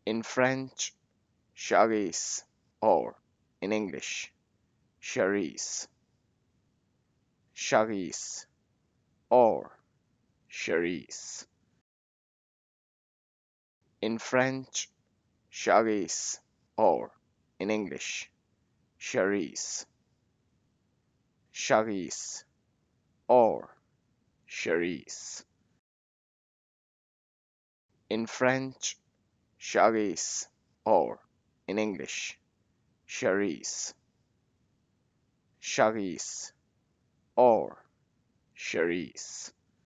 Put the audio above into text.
In French, Charisse, or in English, Charisse, Charisse, or Charisse. In French, Charisse, or in English, Charisse, Charisse, or Charisse. In French, Charisse, or in English, Charisse, Charisse, or Charisse.